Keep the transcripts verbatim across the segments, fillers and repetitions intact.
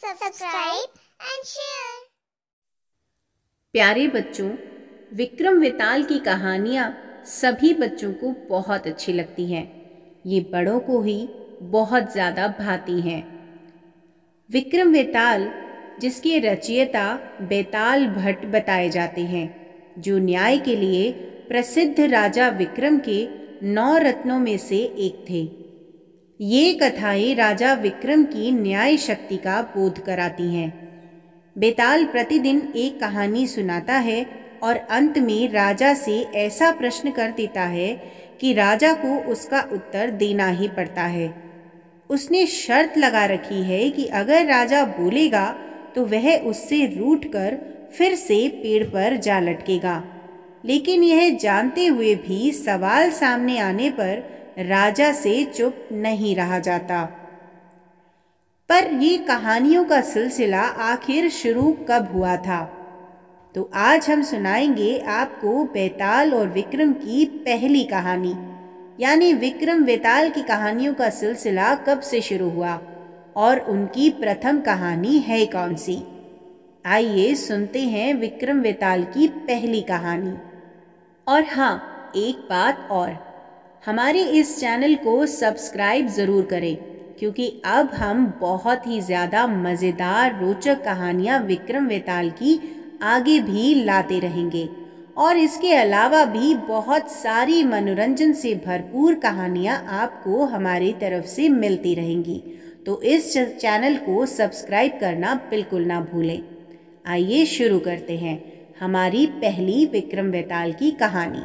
subscribe and share। प्यारे बच्चों, विक्रम वेताल की कहानियाँ सभी बच्चों को बहुत अच्छी लगती हैं। ये बड़ों को ही बहुत ज़्यादा भाती हैं। विक्रम वेताल, जिसके रचयिता बेताल भट्ट बताए जाते हैं, जो न्याय के लिए प्रसिद्ध राजा विक्रम के नौ रत्नों में से एक थे। ये कथाएं राजा विक्रम की न्याय शक्ति का बोध कराती हैं। बेताल प्रतिदिन एक कहानी सुनाता है और अंत में राजा से ऐसा प्रश्न कर देता है कि राजा को उसका उत्तर देना ही पड़ता है। उसने शर्त लगा रखी है कि अगर राजा बोलेगा तो वह उससे रूठकर फिर से पेड़ पर जा लटकेगा, लेकिन यह जानते हुए भी सवाल सामने आने पर राजा से चुप नहीं रहा जाता। पर ये कहानियों का सिलसिला आखिर शुरू कब हुआ था? तो आज हम सुनाएंगे आपको बेताल और विक्रम की पहली कहानी, यानी विक्रम वेताल की कहानियों का सिलसिला कब से शुरू हुआ और उनकी प्रथम कहानी है कौन सी। आइए सुनते हैं विक्रम वेताल की पहली कहानी। और हाँ, एक बात और, हमारे इस चैनल को सब्सक्राइब ज़रूर करें, क्योंकि अब हम बहुत ही ज़्यादा मज़ेदार रोचक कहानियाँ विक्रम वेताल की आगे भी लाते रहेंगे और इसके अलावा भी बहुत सारी मनोरंजन से भरपूर कहानियाँ आपको हमारी तरफ से मिलती रहेंगी। तो इस चैनल को सब्सक्राइब करना बिल्कुल ना भूलें। आइए शुरू करते हैं हमारी पहली विक्रम वेताल की कहानी।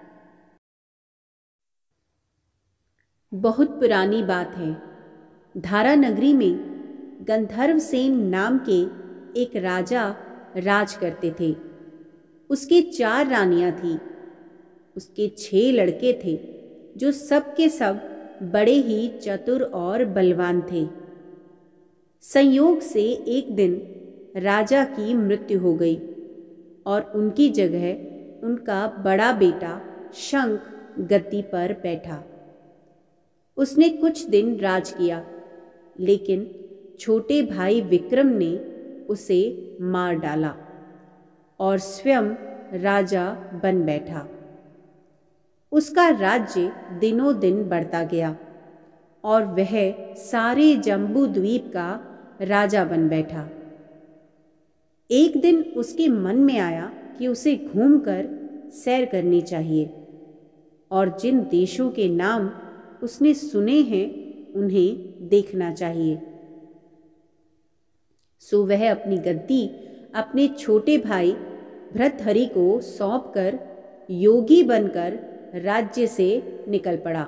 बहुत पुरानी बात है। धारा नगरी में गंधर्वसेन नाम के एक राजा राज करते थे। उसकी चार रानियां थीं। उसके छह लड़के थे, जो सब के सब बड़े ही चतुर और बलवान थे। संयोग से एक दिन राजा की मृत्यु हो गई और उनकी जगह उनका बड़ा बेटा शंख गद्दी पर बैठा। उसने कुछ दिन राज किया, लेकिन छोटे भाई विक्रम ने उसे मार डाला और स्वयं राजा बन बैठा। उसका राज्य दिनों दिन बढ़ता गया और वह सारे जम्बू द्वीप का राजा बन बैठा। एक दिन उसके मन में आया कि उसे घूमकर सैर करनी चाहिए और जिन देशों के नाम उसने सुने हैं उन्हें देखना चाहिए। सो वह अपनी गद्दी अपने छोटे भाई भृतहरि को सौंपकर योगी बनकर राज्य से निकल पड़ा।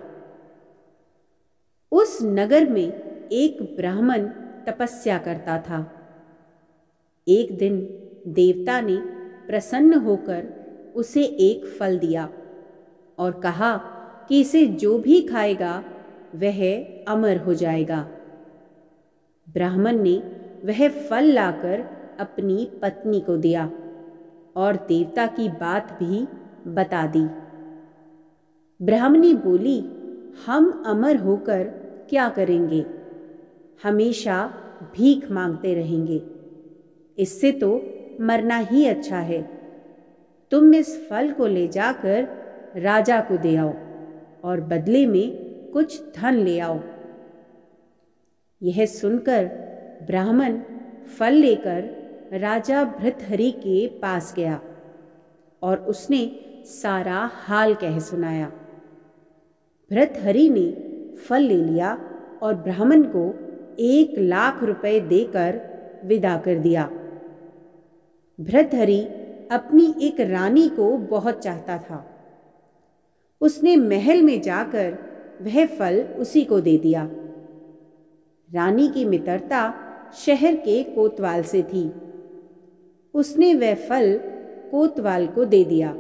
उस नगर में एक ब्राह्मण तपस्या करता था। एक दिन देवता ने प्रसन्न होकर उसे एक फल दिया और कहा कि इसे जो भी खाएगा वह अमर हो जाएगा। ब्राह्मण ने वह फल लाकर अपनी पत्नी को दिया और देवता की बात भी बता दी। ब्राह्मणी बोली, हम अमर होकर क्या करेंगे? हमेशा भीख मांगते रहेंगे। इससे तो मरना ही अच्छा है। तुम इस फल को ले जाकर राजा को दे आओ और बदले में कुछ धन ले आओ। यह सुनकर ब्राह्मण फल लेकर राजा भृतहरि के पास गया और उसने सारा हाल कह सुनाया। भृतहरि ने फल ले लिया और ब्राह्मण को एक लाख रुपए देकर विदा कर दिया। भृतहरि अपनी एक रानी को बहुत चाहता था। उसने महल में जाकर वह फल उसी को दे दिया। रानी की मित्रता शहर के कोतवाल से थी। उसने वह फल कोतवाल को दे दिया।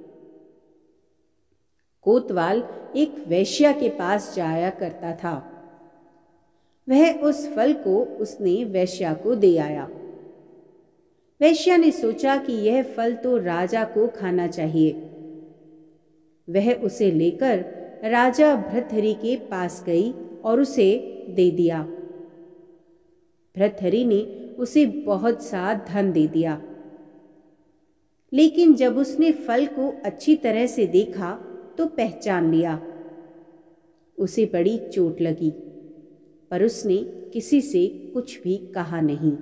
कोतवाल एक वेश्या के पास जाया करता था। वह उस फल को उसने वेश्या को दे आया। वेश्या ने सोचा कि यह फल तो राजा को खाना चाहिए। वह उसे लेकर राजा भृतहरि के पास गई और उसे दे दिया। भृतहरि ने उसे बहुत सा धन दे दिया। लेकिन जब उसने फल को अच्छी तरह से देखा तो पहचान लिया। उसे बड़ी चोट लगी, पर उसने किसी से कुछ भी कहा नहीं।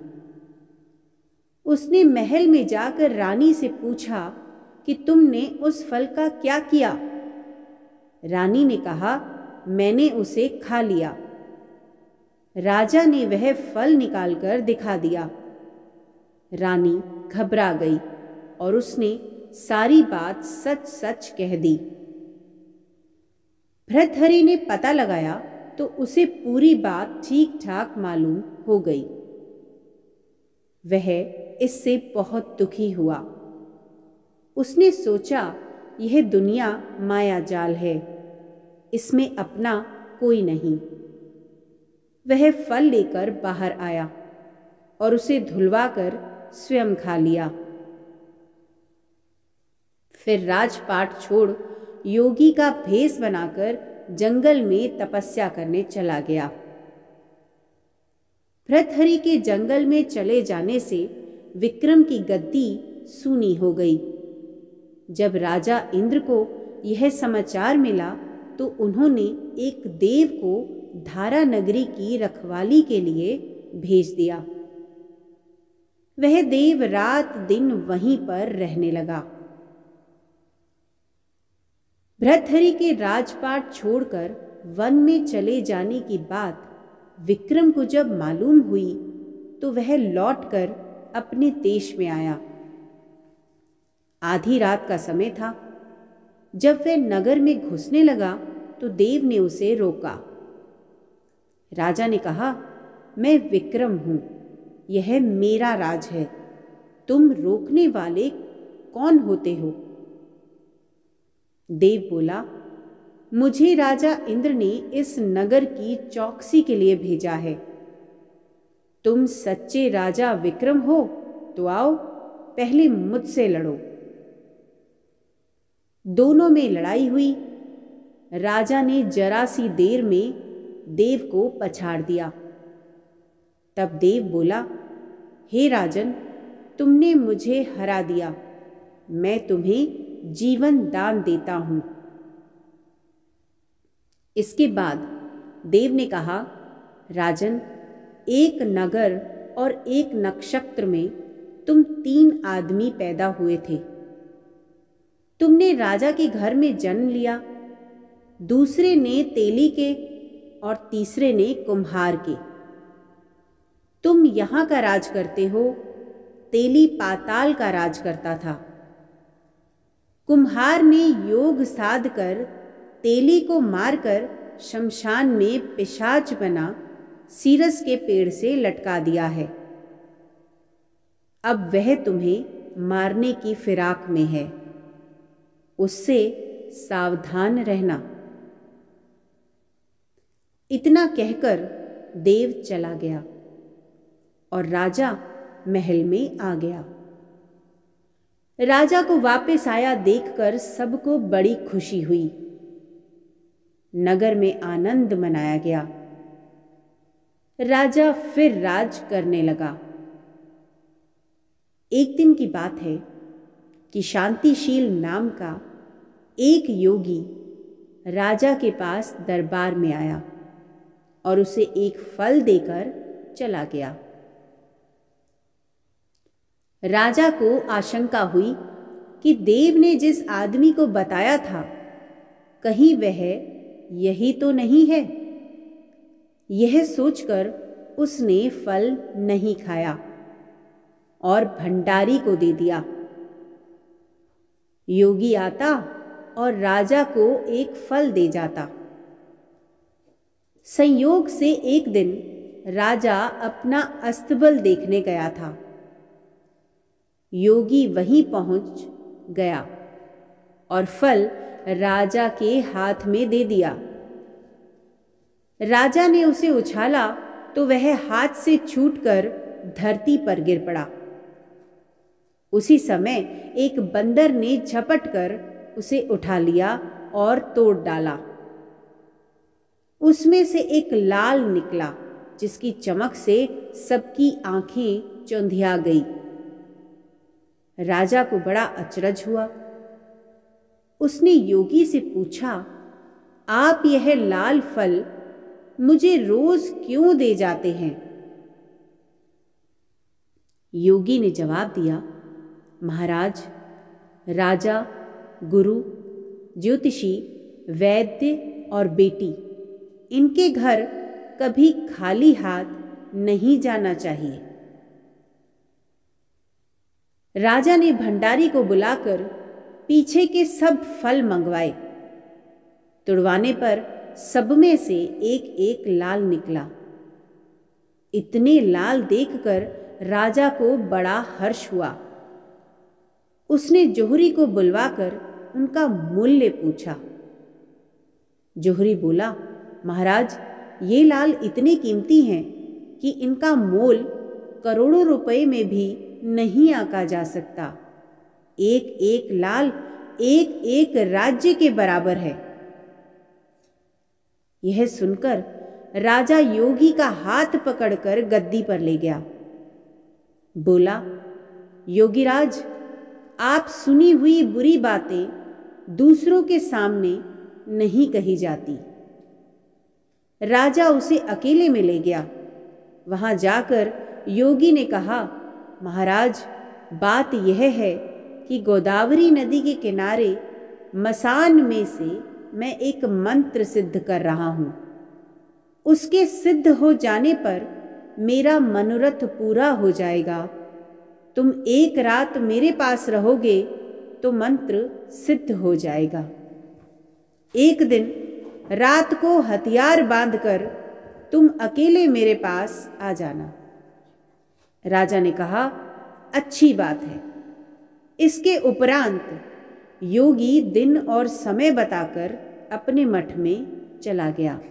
उसने महल में जाकर रानी से पूछा कि तुमने उस फल का क्या किया? रानी ने कहा, मैंने उसे खा लिया। राजा ने वह फल निकालकर दिखा दिया। रानी घबरा गई और उसने सारी बात सच सच कह दी। भर्तहरि ने पता लगाया तो उसे पूरी बात ठीक ठाक मालूम हो गई। वह इससे बहुत दुखी हुआ। उसने सोचा, यह दुनिया माया जाल है, इसमें अपना कोई नहीं। वह फल लेकर बाहर आया और उसे धुलवाकर स्वयं खा लिया। फिर राजपाट छोड़ योगी का भेष बनाकर जंगल में तपस्या करने चला गया। भर्तहरि के जंगल में चले जाने से विक्रम की गद्दी सूनी हो गई। जब राजा इंद्र को यह समाचार मिला तो उन्होंने एक देव को धारा नगरी की रखवाली के लिए भेज दिया। वह देव रात दिन वहीं पर रहने लगा। भर्तहरि के राजपाट छोड़कर वन में चले जाने की बात विक्रम को जब मालूम हुई तो वह लौटकर अपने देश में आया। आधी रात का समय था। जब वह नगर में घुसने लगा तो देव ने उसे रोका। राजा ने कहा, मैं विक्रम हूं, यह मेरा राज है, तुम रोकने वाले कौन होते हो? देव बोला, मुझे राजा इंद्र ने इस नगर की चौकसी के लिए भेजा है। तुम सच्चे राजा विक्रम हो तो आओ, पहले मुझसे लड़ो। दोनों में लड़ाई हुई। राजा ने जरा सी देर में देव को पछाड़ दिया। तब देव बोला, हे राजन, तुमने मुझे हरा दिया, मैं तुम्हें जीवन दान देता हूं। इसके बाद देव ने कहा, राजन, एक नगर और एक नक्षत्र में तुम तीन आदमी पैदा हुए थे। तुमने राजा के घर में जन्म लिया, दूसरे ने तेली के और तीसरे ने कुम्हार के। तुम यहां का राज करते हो, तेली पाताल का राज करता था। कुम्हार ने योग साध कर तेली को मारकर शमशान में पिशाच बना सीरस के पेड़ से लटका दिया है। अब वह तुम्हें मारने की फिराक में है, उससे सावधान रहना। इतना कहकर देव चला गया और राजा महल में आ गया। राजा को वापस आया देखकर सबको बड़ी खुशी हुई। नगर में आनंद मनाया गया। राजा फिर राज करने लगा। एक दिन की बात है कि शांतिशील नाम का एक योगी राजा के पास दरबार में आया और उसे एक फल देकर चला गया। राजा को आशंका हुई कि देव ने जिस आदमी को बताया था, कहीं वह यही तो नहीं है। यह सोचकर उसने फल नहीं खाया और भंडारी को दे दिया। योगी आता और राजा को एक फल दे जाता। संयोग से एक दिन राजा अपना अस्तबल देखने गया था। योगी वहीं पहुंच गया और फल राजा के हाथ में दे दिया। राजा ने उसे उछाला तो वह हाथ से छूटकर धरती पर गिर पड़ा। उसी समय एक बंदर ने झपट कर उसे उठा लिया और तोड़ डाला। उसमें से एक लाल निकला जिसकी चमक से सबकी आंखें चौंधिया गई। राजा को बड़ा अचरज हुआ। उसने योगी से पूछा, आप यह लाल फल मुझे रोज क्यों दे जाते हैं? योगी ने जवाब दिया, महाराज, राजा, गुरु, ज्योतिषी, वैद्य और बेटी, इनके घर कभी खाली हाथ नहीं जाना चाहिए। राजा ने भंडारी को बुलाकर पीछे के सब फल मंगवाए। तुड़वाने पर सब में से एक एक लाल निकला। इतने लाल देखकर राजा को बड़ा हर्ष हुआ। उसने जोहरी को बुलवाकर उनका मूल्य पूछा। जोहरी बोला, महाराज, ये लाल इतने कीमती हैं कि इनका मोल करोड़ों रुपए में भी नहीं आंका जा सकता। एक एक लाल एक एक राज्य के बराबर है। यह सुनकर राजा योगी का हाथ पकड़कर गद्दी पर ले गया। बोला, योगीराज, आप सुनी हुई बुरी बातें दूसरों के सामने नहीं कही जाती। राजा उसे अकेले में ले गया। वहां जाकर योगी ने कहा, महाराज, बात यह है कि गोदावरी नदी के किनारे मसान में से मैं एक मंत्र सिद्ध कर रहा हूं। उसके सिद्ध हो जाने पर मेरा मनोरथ पूरा हो जाएगा। तुम एक रात मेरे पास रहोगे तो मंत्र सिद्ध हो जाएगा। एक दिन रात को हथियार बांधकर तुम अकेले मेरे पास आ जाना। राजा ने कहा, अच्छी बात है। इसके उपरांत योगी दिन और समय बताकर अपने मठ में चला गया।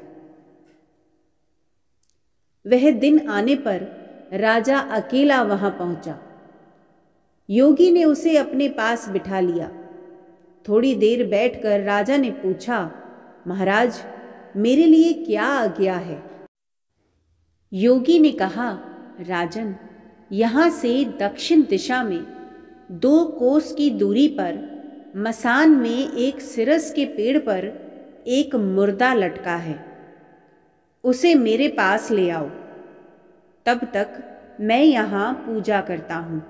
वह दिन आने पर राजा अकेला वहां पहुंचा। योगी ने उसे अपने पास बिठा लिया। थोड़ी देर बैठकर राजा ने पूछा, महाराज, मेरे लिए क्या आज्ञा है? योगी ने कहा, राजन, यहां से दक्षिण दिशा में दो कोस की दूरी पर मसान में एक सिरस के पेड़ पर एक मुर्दा लटका है। उसे मेरे पास ले आओ। तब तक मैं यहां पूजा करता हूं।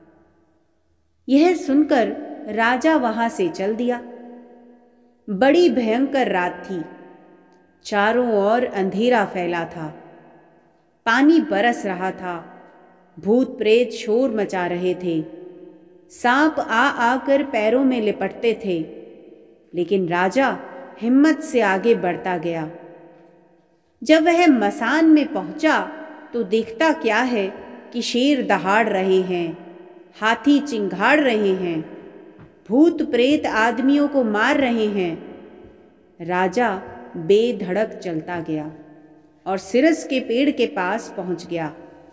यह सुनकर राजा वहां से चल दिया। बड़ी भयंकर रात थी। चारों ओर अंधेरा फैला था। पानी बरस रहा था। भूत प्रेत शोर मचा रहे थे। सांप आ आकर पैरों में लिपटते थे। लेकिन राजा हिम्मत से आगे बढ़ता गया। जब वह मसान में पहुंचा तो देखता क्या है कि शेर दहाड़ रहे हैं, हाथी चिंघाड़ रहे हैं, भूत प्रेत आदमियों को मार रहे हैं। राजा बेधड़क चलता गया और सिरस के पेड़ के पास पहुंच गया।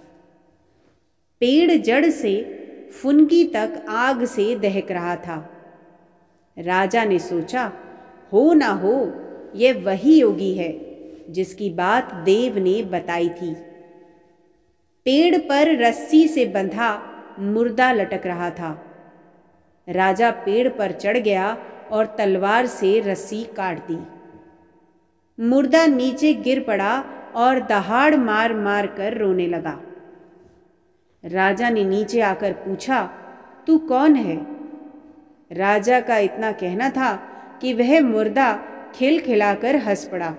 पेड़ जड़ से फुनगी तक आग से दहक रहा था। राजा ने सोचा, हो ना हो यह वही योगी है जिसकी बात देव ने बताई थी। पेड़ पर रस्सी से बंधा मुर्दा लटक रहा था। राजा पेड़ पर चढ़ गया और तलवार से रस्सी काट दी। मुर्दा नीचे गिर पड़ा और दहाड़ मार मार कर रोने लगा। राजा ने नीचे आकर पूछा, तू कौन है? राजा का इतना कहना था कि वह मुर्दा खिलखिलाकर हंस पड़ा।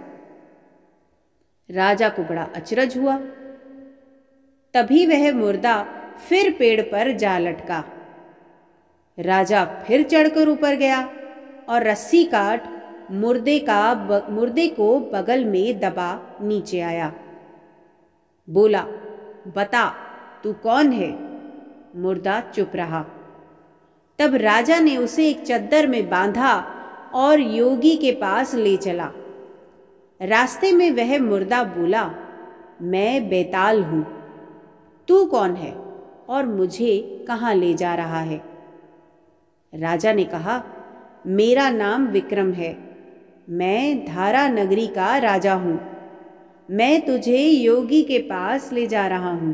राजा को बड़ा अचरज हुआ। तभी वह मुर्दा फिर पेड़ पर जा लटका। राजा फिर चढ़कर ऊपर गया और रस्सी काट मुर्दे का ब, मुर्दे को बगल में दबा नीचे आया। बोला, बता तू कौन है? मुर्दा चुप रहा। तब राजा ने उसे एक चद्दर में बांधा और योगी के पास ले चला। रास्ते में वह मुर्दा बोला, मैं बेताल हूं। तू कौन है और मुझे कहां ले जा रहा है? राजा ने कहा, मेरा नाम विक्रम है। मैं धारा नगरी का राजा हूं। मैं तुझे योगी के पास ले जा रहा हूं।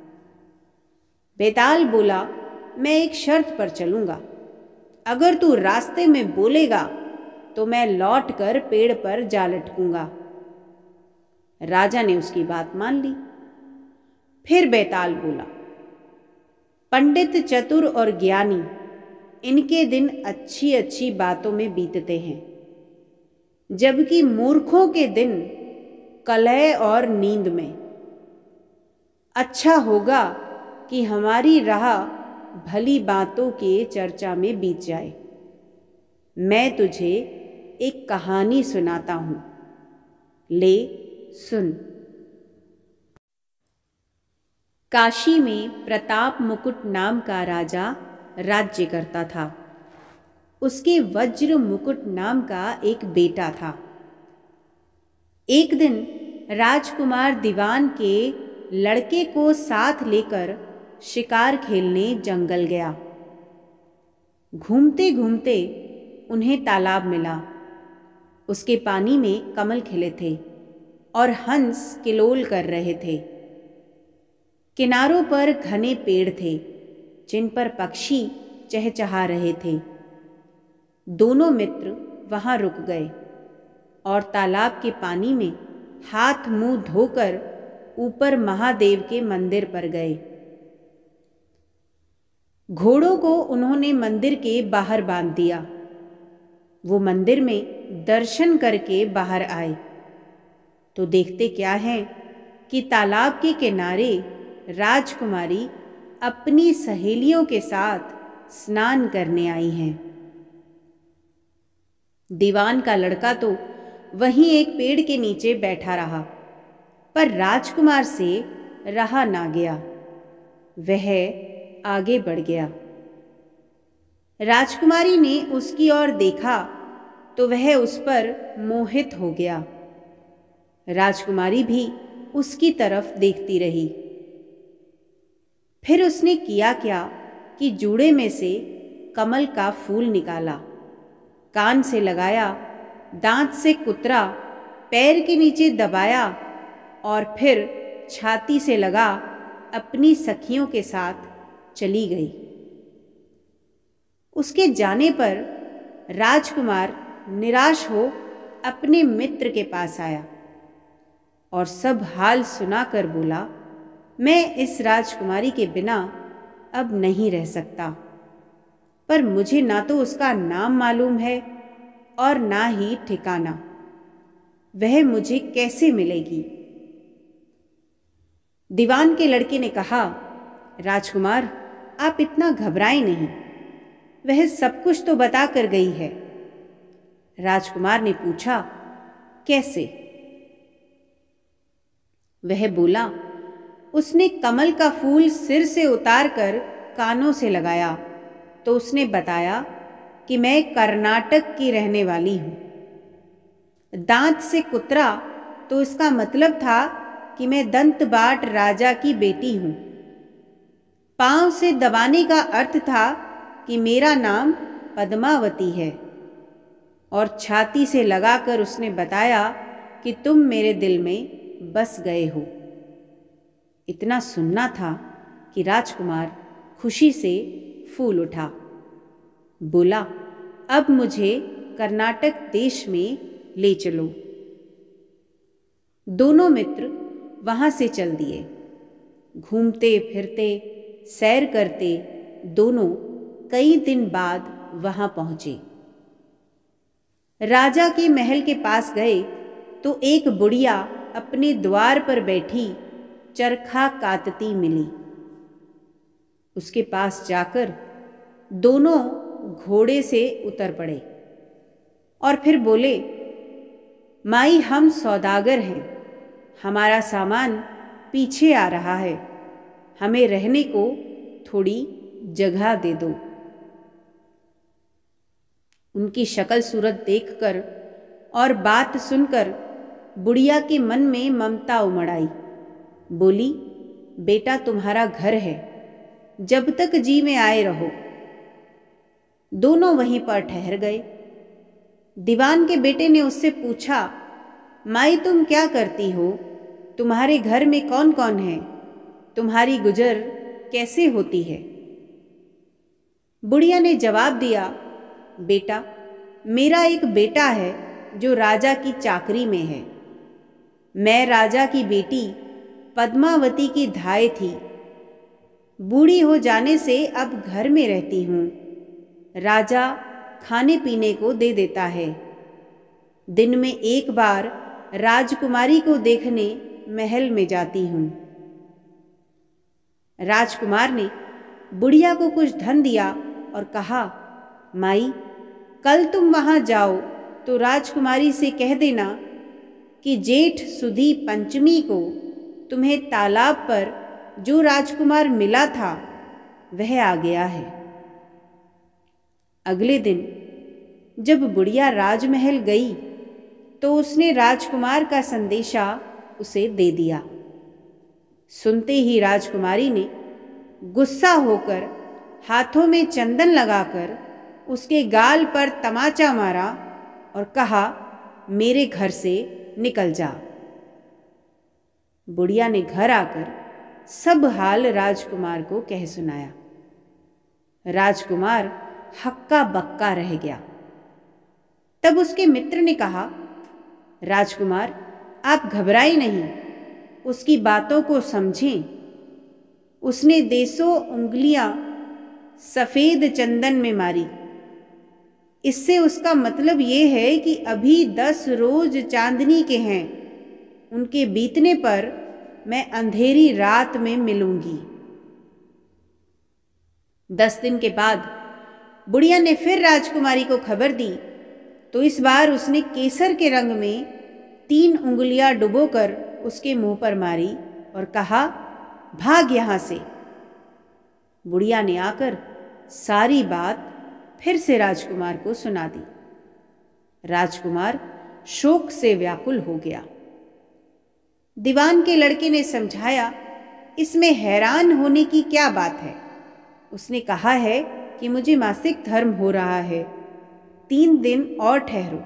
बेताल बोला, मैं एक शर्त पर चलूंगा। अगर तू रास्ते में बोलेगा तो मैं लौटकर पेड़ पर जा लटकूंगा। राजा ने उसकी बात मान ली। फिर बेताल बोला, पंडित, चतुर और ज्ञानी, इनके दिन अच्छी अच्छी बातों में बीतते हैं, जबकि मूर्खों के दिन कलह और नींद में। अच्छा होगा कि हमारी राह भली बातों के चर्चा में बीत जाए। मैं तुझे एक कहानी सुनाता हूं, ले सुन। काशी में प्रताप मुकुट नाम का राजा राज्य करता था। उसके वज्र मुकुट नाम का एक बेटा था। एक दिन राजकुमार दीवान के लड़के को साथ लेकर शिकार खेलने जंगल गया। घूमते घूमते उन्हें तालाब मिला। उसके पानी में कमल खिले थे और हंस किलोल कर रहे थे। किनारों पर घने पेड़ थे जिन पर पक्षी चहचहा रहे थे। दोनों मित्र वहां रुक गए और तालाब के पानी में हाथ मुंह धोकर ऊपर महादेव के मंदिर पर गए। घोड़ों को उन्होंने मंदिर के बाहर बांध दिया। वो मंदिर में दर्शन करके बाहर आए तो देखते क्या है कि तालाब के किनारे राजकुमारी अपनी सहेलियों के साथ स्नान करने आई हैं। दीवान का लड़का तो वहीं एक पेड़ के नीचे बैठा रहा, पर राजकुमार से रहा ना गया। वह आगे बढ़ गया। राजकुमारी ने उसकी ओर देखा तो वह उस पर मोहित हो गया। राजकुमारी भी उसकी तरफ देखती रही। फिर उसने किया क्या कि जूड़े में से कमल का फूल निकाला, कान से लगाया, दांत से कुतरा, पैर के नीचे दबाया और फिर छाती से लगा अपनी सखियों के साथ चली गई। उसके जाने पर राजकुमार निराश हो अपने मित्र के पास आया और सब हाल सुनाकर बोला, मैं इस राजकुमारी के बिना अब नहीं रह सकता, पर मुझे ना तो उसका नाम मालूम है और ना ही ठिकाना। वह मुझे कैसे मिलेगी? दीवान के लड़के ने कहा, राजकुमार, आप इतना घबराएं नहीं, वह सब कुछ तो बता कर गई है। राजकुमार ने पूछा, कैसे? वह बोला, उसने कमल का फूल सिर से उतारकर कानों से लगाया तो उसने बताया कि मैं कर्नाटक की रहने वाली हूं। दांत से कुतरा तो इसका मतलब था कि मैं दंतबाट राजा की बेटी हूं। पांव से दबाने का अर्थ था कि मेरा नाम पद्मावती है। और छाती से लगाकर उसने बताया कि तुम मेरे दिल में बस गए हो। इतना सुनना था कि राजकुमार खुशी से फूल उठा। बोला, अब मुझे कर्नाटक देश में ले चलो। दोनों मित्र वहां से चल दिए। घूमते फिरते सैर करते दोनों कई दिन बाद वहां पहुंचे। राजा के महल के पास गए तो एक बुढ़िया अपने द्वार पर बैठी चरखा कातती मिली। उसके पास जाकर दोनों घोड़े से उतर पड़े और फिर बोले, माई, हम सौदागर हैं, हमारा सामान पीछे आ रहा है, हमें रहने को थोड़ी जगह दे दो। उनकी शक्ल सूरत देखकर और बात सुनकर बुढ़िया के मन में ममता उमड़ आई। बोली, बेटा, तुम्हारा घर है, जब तक जी में आए रहो। दोनों वहीं पर ठहर गए। दीवान के बेटे ने उससे पूछा, माई, तुम क्या करती हो तुम्हारे घर में कौन कौन है? तुम्हारी गुजर कैसे होती है? बुढ़िया ने जवाब दिया, बेटा, मेरा एक बेटा है जो राजा की चाकरी में है। मैं राजा की बेटी पद्मावती की धाय थी। बूढ़ी हो जाने से अब घर में रहती हूँ। राजा खाने पीने को दे देता है। दिन में एक बार राजकुमारी को देखने महल में जाती हूँ। राजकुमार ने बुढ़िया को कुछ धन दिया और कहा, माई, कल तुम वहाँ जाओ तो राजकुमारी से कह देना कि जेठ सुदी पंचमी को तुम्हें तालाब पर जो राजकुमार मिला था वह आ गया है। अगले दिन जब बुढ़िया राजमहल गई तो उसने राजकुमार का संदेशा उसे दे दिया। सुनते ही राजकुमारी ने गुस्सा होकर हाथों में चंदन लगाकर उसके गाल पर तमाचा मारा और कहा, मेरे घर से निकल जा। बुढ़िया ने घर आकर सब हाल राजकुमार को कह सुनाया। राजकुमार हक्का बक्का रह गया। तब उसके मित्र ने कहा, राजकुमार, आप घबराएं नहीं, उसकी बातों को समझें। उसने देसों उंगलियां सफेद चंदन में मारी। इससे उसका मतलब ये है कि अभी दस रोज चांदनी के हैं। उनके बीतने पर मैं अंधेरी रात में मिलूंगी। दस दिन के बाद बुढ़िया ने फिर राजकुमारी को खबर दी तो इस बार उसने केसर के रंग में तीन उंगलियां डुबोकर उसके मुंह पर मारी और कहा, भाग यहां से। बुढ़िया ने आकर सारी बात फिर से राजकुमार को सुना दी। राजकुमार शोक से व्याकुल हो गया। दीवान के लड़के ने समझाया, इसमें हैरान होने की क्या बात है? उसने कहा है कि मुझे मासिक धर्म हो रहा है, तीन दिन और ठहरो।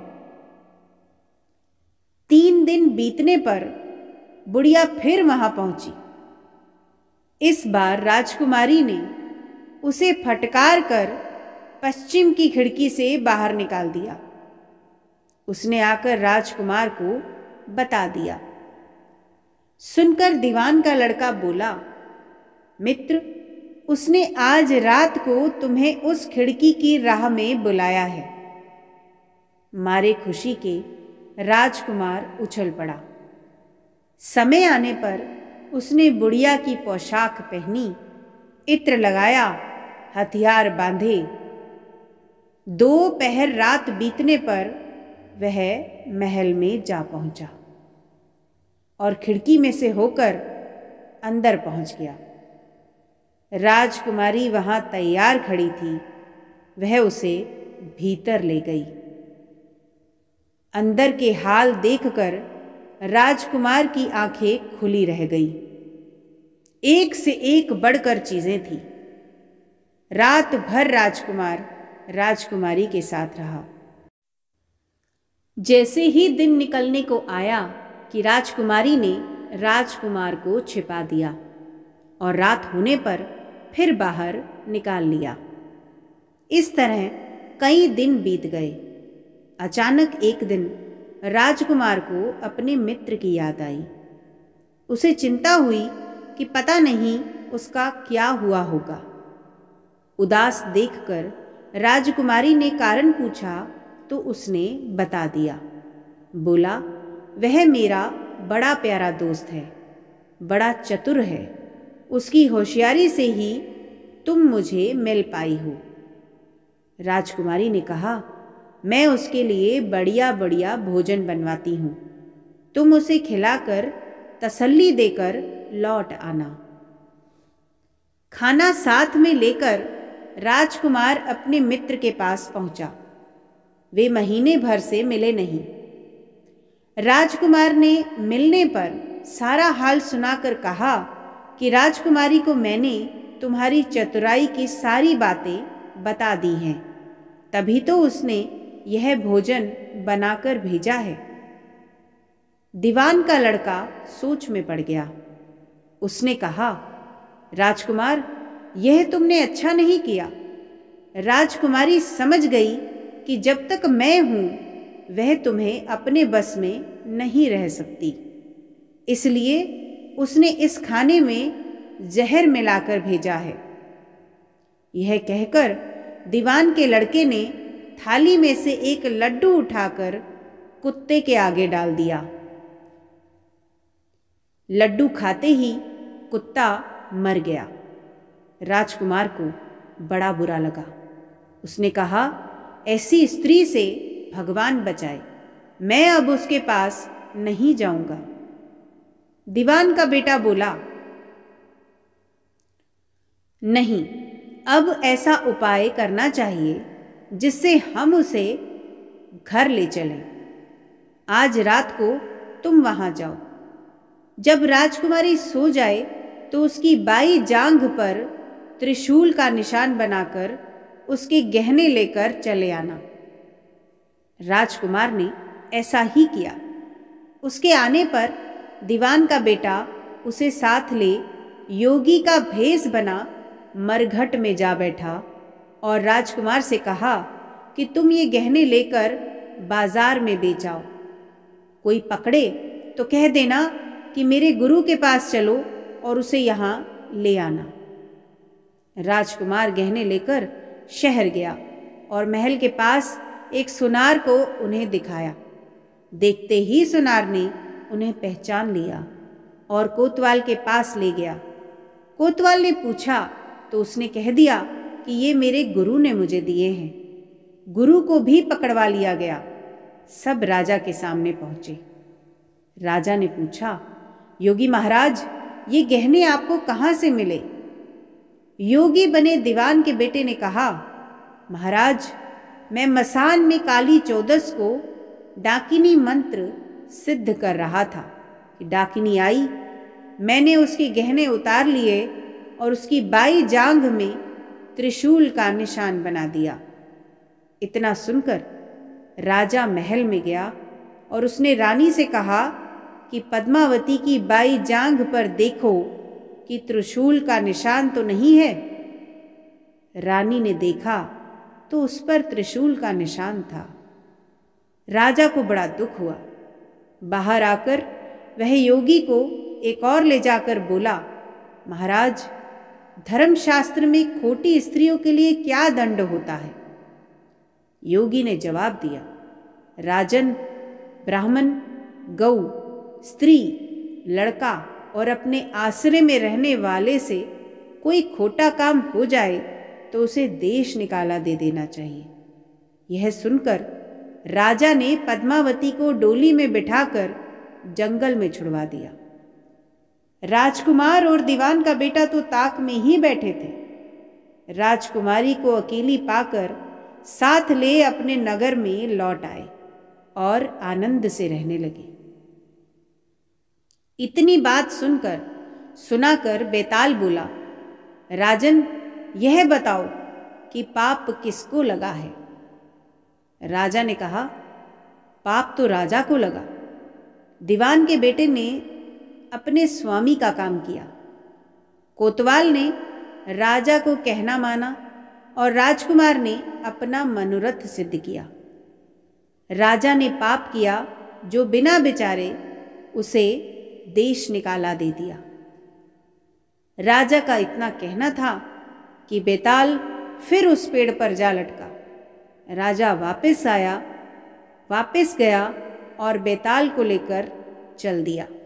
तीन दिन बीतने पर बुढ़िया फिर वहां पहुंची। इस बार राजकुमारी ने उसे फटकार कर पश्चिम की खिड़की से बाहर निकाल दिया। उसने आकर राजकुमार को बता दिया। सुनकर दीवान का लड़का बोला, मित्र, उसने आज रात को तुम्हें उस खिड़की की राह में बुलाया है। मारे खुशी के राजकुमार उछल पड़ा। समय आने पर उसने बुढ़िया की पोशाक पहनी, इत्र लगाया, हथियार बांधे। दो पहर रात बीतने पर वह महल में जा पहुंचा और खिड़की में से होकर अंदर पहुंच गया। राजकुमारी वहां तैयार खड़ी थी। वह उसे भीतर ले गई। अंदर के हाल देखकर राजकुमार की आंखें खुली रह गई। एक से एक बढ़कर चीजें थी। रात भर राजकुमार राजकुमारी के साथ रहा। जैसे ही दिन निकलने को आया कि राजकुमारी ने राजकुमार को छिपा दिया और रात होने पर फिर बाहर निकाल लिया। इस तरह कई दिन बीत गए। अचानक एक दिन राजकुमार को अपने मित्र की याद आई। उसे चिंता हुई कि पता नहीं उसका क्या हुआ होगा। उदास देखकर राजकुमारी ने कारण पूछा तो उसने बता दिया। बोला, वह मेरा बड़ा प्यारा दोस्त है, बड़ा चतुर है। उसकी होशियारी से ही तुम मुझे मिल पाई हो। राजकुमारी ने कहा, मैं उसके लिए बढ़िया बढ़िया भोजन बनवाती हूँ। तुम उसे खिलाकर तसल्ली देकर लौट आना। खाना साथ में लेकर राजकुमार अपने मित्र के पास पहुंचा। वे महीने भर से मिले नहीं। राजकुमार ने मिलने पर सारा हाल सुनाकर कहा कि राजकुमारी को मैंने तुम्हारी चतुराई की सारी बातें बता दी हैं, तभी तो उसने यह भोजन बनाकर भेजा है। दीवान का लड़का सोच में पड़ गया। उसने कहा, राजकुमार, यह तुमने अच्छा नहीं किया। राजकुमारी समझ गई कि जब तक मैं हूं वह तुम्हें अपने बस में नहीं रह सकती, इसलिए उसने इस खाने में जहर मिलाकर भेजा है। यह कहकर दीवान के लड़के ने थाली में से एक लड्डू उठाकर कुत्ते के आगे डाल दिया। लड्डू खाते ही कुत्ता मर गया। राजकुमार को बड़ा बुरा लगा। उसने कहा, ऐसी स्त्री से भगवान बचाए, मैं अब उसके पास नहीं जाऊंगा। दीवान का बेटा बोला, नहीं, अब ऐसा उपाय करना चाहिए जिससे हम उसे घर ले चलें। आज रात को तुम वहां जाओ। जब राजकुमारी सो जाए तो उसकी बाई जांघ पर त्रिशूल का निशान बनाकर उसके गहने लेकर चले आना। राजकुमार ने ऐसा ही किया। उसके आने पर दीवान का बेटा उसे साथ ले योगी का भेष बना मरघट में जा बैठा और राजकुमार से कहा कि तुम ये गहने लेकर बाजार में बेच आओ। कोई पकड़े तो कह देना कि मेरे गुरु के पास चलो और उसे यहाँ ले आना। राजकुमार गहने लेकर शहर गया और महल के पास एक सुनार को उन्हें दिखाया। देखते ही सुनार ने उन्हें पहचान लिया और कोतवाल के पास ले गया। कोतवाल ने पूछा तो उसने कह दिया कि ये मेरे गुरु ने मुझे दिए हैं। गुरु को भी पकड़वा लिया गया। सब राजा के सामने पहुंचे। राजा ने पूछा, योगी महाराज, ये गहने आपको कहाँ से मिले? योगी बने दीवान के बेटे ने कहा, महाराज, मैं मसान में काली चौदस को डाकिनी मंत्र सिद्ध कर रहा था कि डाकिनी आई। मैंने उसके गहने उतार लिए और उसकी बाई जांघ में त्रिशूल का निशान बना दिया। इतना सुनकर राजा महल में गया और उसने रानी से कहा कि पद्मावती की बाई जांघ पर देखो कि त्रिशूल का निशान तो नहीं है। रानी ने देखा तो उस पर त्रिशूल का निशान था। राजा को बड़ा दुख हुआ। बाहर आकर वह योगी को एक और ले जाकर बोला, महाराज, धर्मशास्त्र में खोटी स्त्रियों के लिए क्या दंड होता है? योगी ने जवाब दिया, राजन, ब्राह्मण, गौ, स्त्री, लड़का और अपने आश्रय में रहने वाले से कोई खोटा काम हो जाए तो उसे देश निकाला दे देना चाहिए। यह सुनकर राजा ने पद्मावती को डोली में बिठाकर जंगल में छुड़वा दिया। राजकुमार और दीवान का बेटा तो ताक में ही बैठे थे। राजकुमारी को अकेली पाकर साथ ले अपने नगर में लौट आए और आनंद से रहने लगे। इतनी बात सुनकर सुनाकर बेताल बोला, राजन, यह बताओ कि पाप किसको लगा है? राजा ने कहा, पाप तो राजा को लगा। दीवान के बेटे ने अपने स्वामी का काम किया। कोतवाल ने राजा को कहना माना और राजकुमार ने अपना मनोरथ सिद्ध किया। राजा ने पाप किया जो बिना विचारे उसे देश निकाला दे दिया। राजा का इतना कहना था कि बेताल फिर उस पेड़ पर जा लटका। राजा वापस आया, वापस गया और बेताल को लेकर चल दिया।